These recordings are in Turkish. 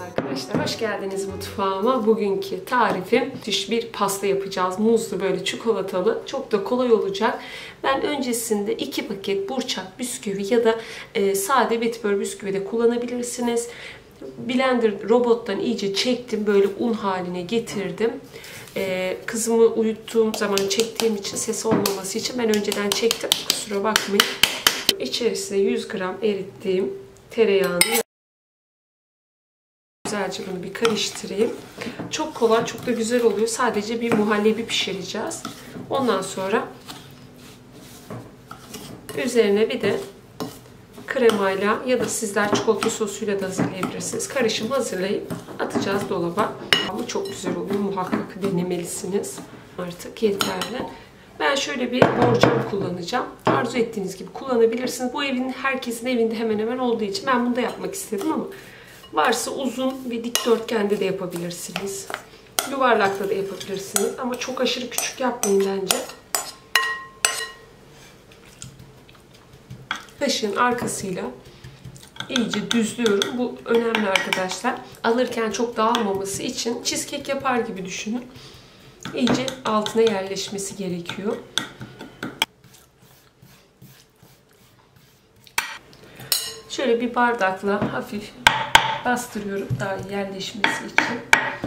Arkadaşlar hoş geldiniz mutfağıma. Bugünkü tarifim müthiş bir pasta yapacağız. Muzlu böyle çikolatalı. Çok da kolay olacak. Ben öncesinde 2 paket burçak bisküvi ya da sade betibör bisküvi de kullanabilirsiniz. Blender robottan iyice çektim. Böyle un haline getirdim. Kızımı uyuttuğum zaman çektiğim için ses olmaması için ben önceden çektim. Kusura bakmayın. İçerisine 100 gram erittiğim tereyağını güzelce bunu bir karıştırayım. Çok kolay, çok da güzel oluyor. Sadece bir muhallebi pişireceğiz. Ondan sonra üzerine bir de kremayla ya da sizler çikolata sosuyla da hazırlayabilirsiniz. Karışım hazırlayıp atacağız dolaba. Ama çok güzel oluyor. Muhakkak denemelisiniz. Artık yeterli. Ben şöyle bir borcam kullanacağım. Arzu ettiğiniz gibi kullanabilirsiniz. Bu evin herkesin evinde hemen hemen olduğu için ben bunu da yapmak istedim ama varsa uzun bir dikdörtgende de yapabilirsiniz. Yuvarlakta da yapabilirsiniz. Ama çok aşırı küçük yapmayın bence. Kaşığın arkasıyla iyice düzlüyorum. Bu önemli arkadaşlar. Alırken çok dağılmaması için cheesecake yapar gibi düşünün. İyice altına yerleşmesi gerekiyor. Şöyle bir bardakla hafif bastırıyorum daha iyi yerleşmesi için.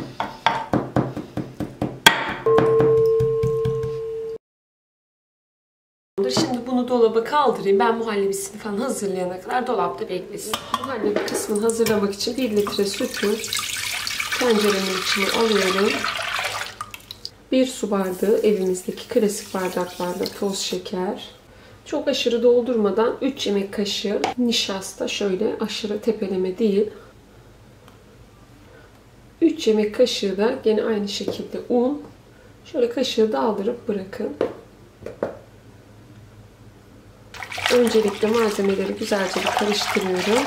Şimdi bunu dolaba kaldırayım. Ben muhallebisini falan hazırlayana kadar dolapta beklesin. Muhallebi kısmını hazırlamak için 1 litre sütü tenceremin içine alıyorum. 1 su bardağı evimizdeki klasik bardaklarla toz şeker. Çok aşırı doldurmadan 3 yemek kaşığı nişasta, şöyle aşırı tepeleme değil. 3 yemek kaşığı da gene aynı şekilde un. Şöyle kaşığı daldırıp bırakın. Öncelikle malzemeleri güzelce bir karıştırıyorum.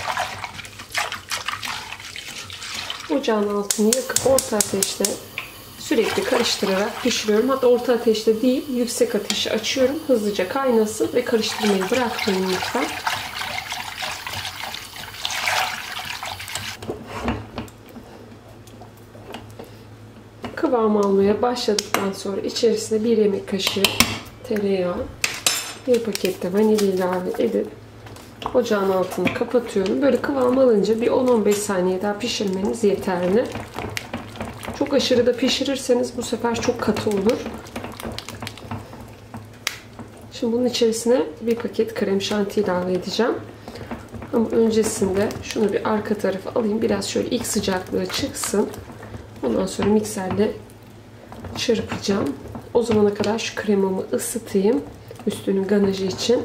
Ocağın altını yakıp orta ateşte sürekli karıştırarak pişiriyorum. Hatta orta ateşte değil, yüksek ateşi açıyorum. Hızlıca kaynasın ve karıştırmayı bırakmayın lütfen. Kıvam almaya başladıktan sonra içerisine 1 yemek kaşığı tereyağı, 1 paket de vanilya ilave edip ocağın altını kapatıyorum. Böyle kıvam alınca bir 10-15 saniye daha pişirmeniz yeterli. Çok aşırı da pişirirseniz bu sefer çok katı olur. Şimdi bunun içerisine 1 paket krem şanti ilave edeceğim. Ama öncesinde şunu bir arka tarafa alayım. Biraz şöyle ilk sıcaklığı çıksın. Ondan sonra mikserle çırpacağım. O zamana kadar şu kremamı ısıtayım. Üstünün ganajı için.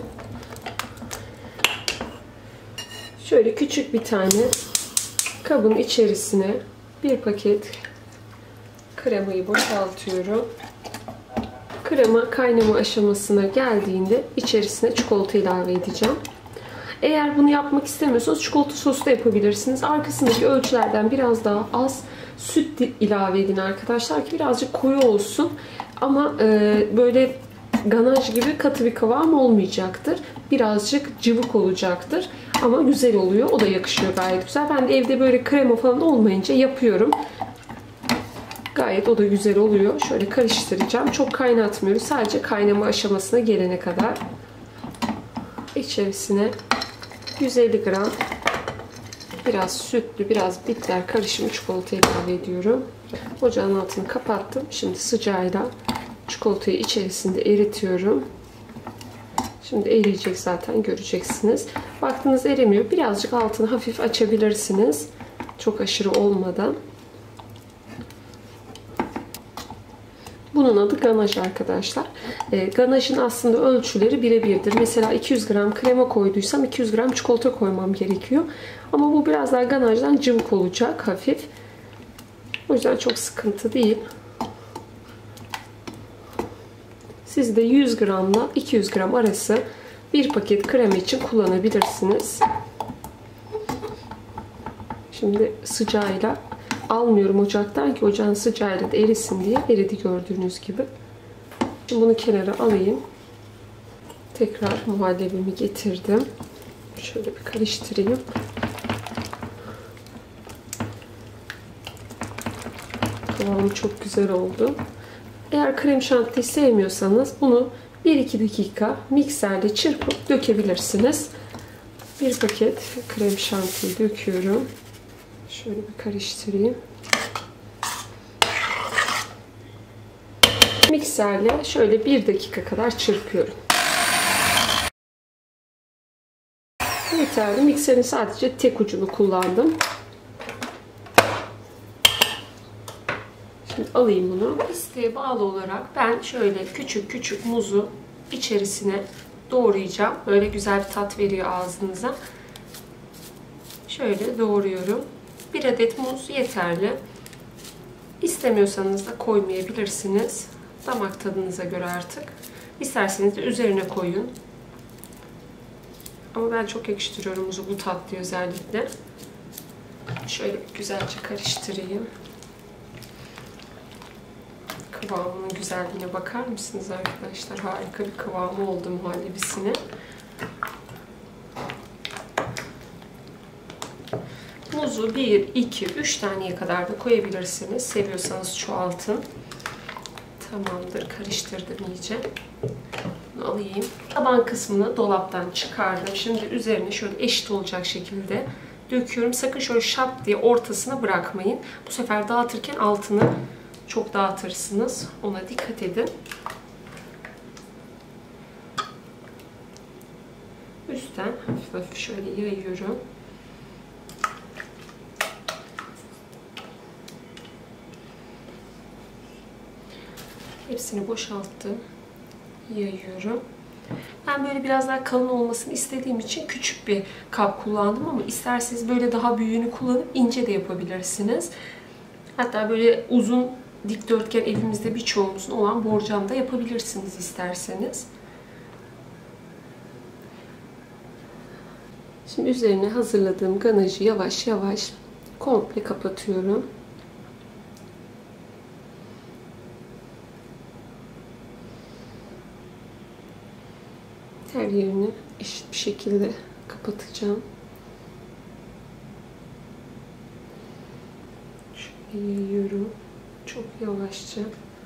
Şöyle küçük bir tane kabın içerisine 1 paket kremayı boşaltıyorum. Krema kaynama aşamasına geldiğinde içerisine çikolata ilave edeceğim. Eğer bunu yapmak istemiyorsanız çikolata sosu da yapabilirsiniz. Arkasındaki ölçülerden biraz daha az süt ilave edin arkadaşlar ki birazcık koyu olsun. Ama böyle ganaj gibi katı bir kıvam olmayacaktır. Birazcık cıvık olacaktır. Ama güzel oluyor. O da yakışıyor gayet güzel. Ben de evde böyle krema falan olmayınca yapıyorum. Gayet o da güzel oluyor. Şöyle karıştıracağım. Çok kaynatmıyoruz. Sadece kaynama aşamasına gelene kadar. İçerisine 150 gram biraz sütlü, biraz bitter karışımı çikolata ilave ediyorum. Ocağın altını kapattım. Şimdi sıcağıyla çikolatayı içerisinde eritiyorum. Şimdi eriyecek zaten, göreceksiniz. Baktınız erimiyor. Birazcık altını hafif açabilirsiniz. Çok aşırı olmadan. Bunun adı ganaj arkadaşlar. Ganajın aslında ölçüleri birebirdir. Mesela 200 gram krema koyduysam 200 gram çikolata koymam gerekiyor. Ama bu biraz daha ganajdan cıvık olacak hafif. O yüzden çok sıkıntı değil. Siz de 100 gramla 200 gram arası 1 paket krema için kullanabilirsiniz. Şimdi sıcağıyla almıyorum ocaktan ki ocağın sıcağıyla da erisin diye. Eridi gördüğünüz gibi. Şimdi bunu kenara alayım. Tekrar muhallebimi getirdim. Şöyle bir karıştırayım. Kıvamı çok güzel oldu. Eğer krem şanti sevmiyorsanız bunu 1-2 dakika mikserle çırpıp dökebilirsiniz. Bir paket krem şantiyi döküyorum. Şöyle bir karıştırayım. Mikserle şöyle 1 dakika kadar çırpıyorum. Yeterli. Mikserin sadece tek ucunu kullandım. Şimdi alayım bunu. İsteğe bağlı olarak ben şöyle küçük küçük muzu içerisine doğrayacağım. Böyle güzel bir tat veriyor ağzınıza. Şöyle doğruyorum. 1 adet muz yeterli. İstemiyorsanız da koymayabilirsiniz. Damak tadınıza göre artık. İsterseniz de üzerine koyun. Ama ben çok yakıştırıyorum muzu bu tatlı özellikle. Şöyle güzelce karıştırayım. Kıvamının güzelliğine bakar mısınız arkadaşlar? Harika bir kıvamı oldu muhallebisine. Muzu 1, 2, 3 taneye kadar da koyabilirsiniz. Seviyorsanız çoğaltın. Tamamdır. Karıştırdım iyice. Bunu alayım. Taban kısmını dolaptan çıkardım. Şimdi üzerine şöyle eşit olacak şekilde döküyorum. Sakın şöyle şap diye ortasına bırakmayın. Bu sefer dağıtırken altını çok dağıtırsınız. Ona dikkat edin. Üstten hafif hafif şöyle yayıyorum. Hepsini boşalttım. Yayıyorum. Ben böyle biraz daha kalın olmasını istediğim için küçük bir kap kullandım ama isterseniz böyle daha büyüğünü kullanıp ince de yapabilirsiniz. Hatta böyle uzun dikdörtgen evimizde birçoğumuzun olan borcam da yapabilirsiniz isterseniz. Şimdi üzerine hazırladığım ganajı yavaş yavaş komple kapatıyorum. Her yerini eşit bir şekilde kapatacağım. Şöyle yayıyorum. Çok yavaşça.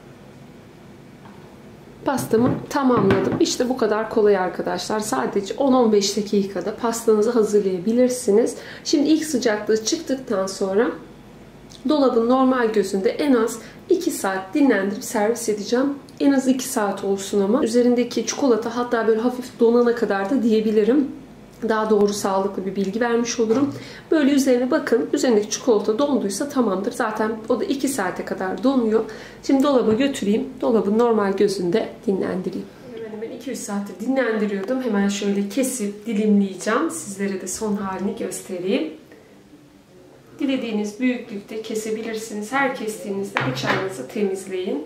Pastamı tamamladım. İşte bu kadar kolay arkadaşlar. Sadece 10-15 dakikada pastanızı hazırlayabilirsiniz. Şimdi ilk sıcaklığı çıktıktan sonra dolabın normal gözünde en az 2 saat dinlendirip servis edeceğim. En az 2 saat olsun ama. Üzerindeki çikolata hatta böyle hafif donana kadar da diyebilirim. Daha doğru sağlıklı bir bilgi vermiş olurum. Böyle üzerine bakın. Üzerindeki çikolata donduysa tamamdır. Zaten o da 2 saate kadar donuyor. Şimdi dolaba götüreyim. Dolabın normal gözünde dinlendireyim. Hemen 2-3 saattir dinlendiriyordum. Hemen şöyle kesip dilimleyeceğim. Sizlere de son halini göstereyim. Dilediğiniz büyüklükte kesebilirsiniz. Her kestiğinizde bıçağınızı temizleyin.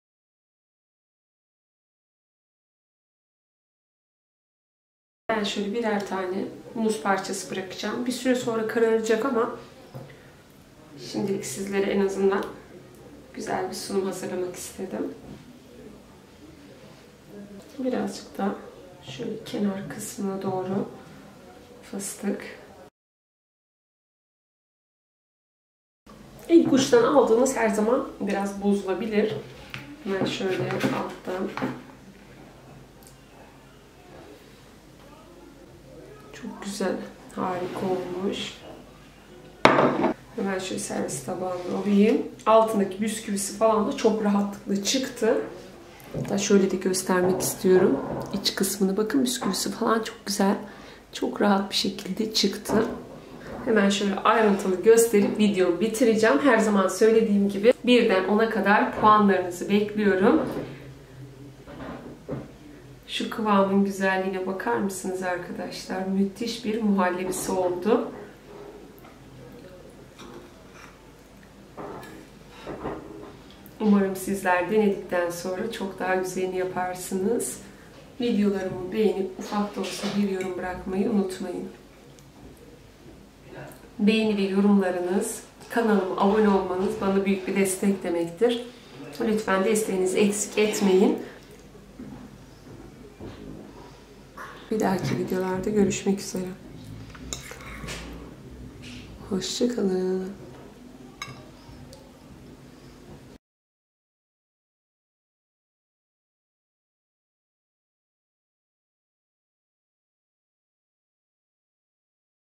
Ben şöyle birer tane muz parçası bırakacağım. Bir süre sonra kararacak ama şimdilik sizlere en azından güzel bir sunum hazırlamak istedim. Birazcık da şöyle kenar kısmına doğru fıstık. İlk uçtan aldığınız her zaman biraz bozulabilir. Ben şöyle alttan çok güzel, harika olmuş. Hemen şöyle servis tabağına alayım. Altındaki bisküvisi falan da çok rahatlıkla çıktı. Hatta şöyle de göstermek istiyorum. İç kısmını bakın, bisküvisi falan çok güzel. Çok rahat bir şekilde çıktı. Hemen şöyle ayrıntılı gösterip videomu bitireceğim. Her zaman söylediğim gibi 1'den 10'a kadar puanlarınızı bekliyorum. Şu kıvamın güzelliğine bakar mısınız arkadaşlar? Müthiş bir muhallebisi oldu. Umarım sizler denedikten sonra çok daha güzelini yaparsınız. Videolarımı beğenip ufak da olsa bir yorum bırakmayı unutmayın. Beğeni ve yorumlarınız, kanalıma abone olmanız bana büyük bir destek demektir. Lütfen desteğinizi eksik etmeyin. Bir dahaki videolarda görüşmek üzere. Hoşça kalın.